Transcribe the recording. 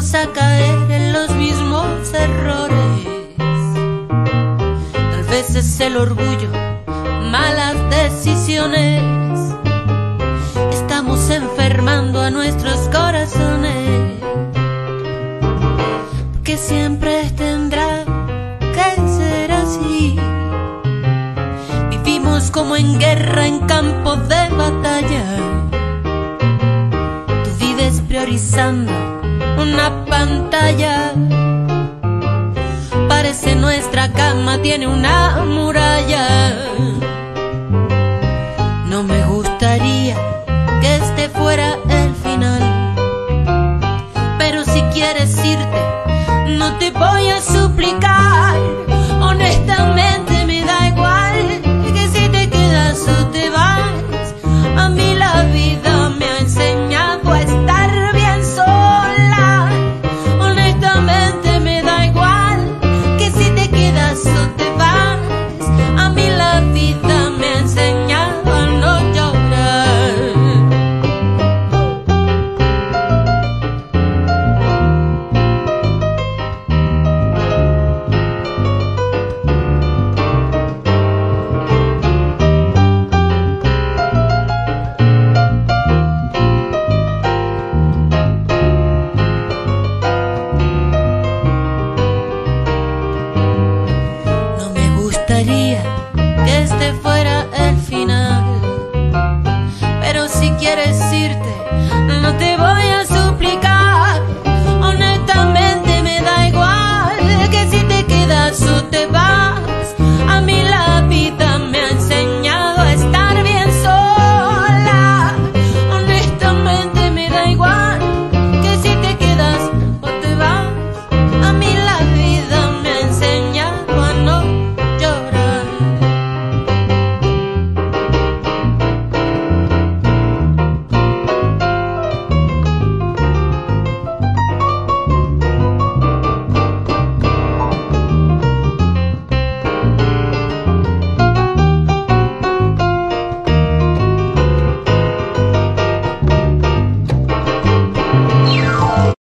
volvemos a caer en los mismos errores. Tal vez es el orgullo, malas decisiones. Estamos enfermando a nuestros corazones, porque siempre tendrá que ser así. Vivimos como en guerra, en campos de batalla. Tú vives priorizando una pantalla. Parece nuestra cama tiene una muralla. No me gustaría que este fuera el final, pero si quieres irte, no te voy a suplicar.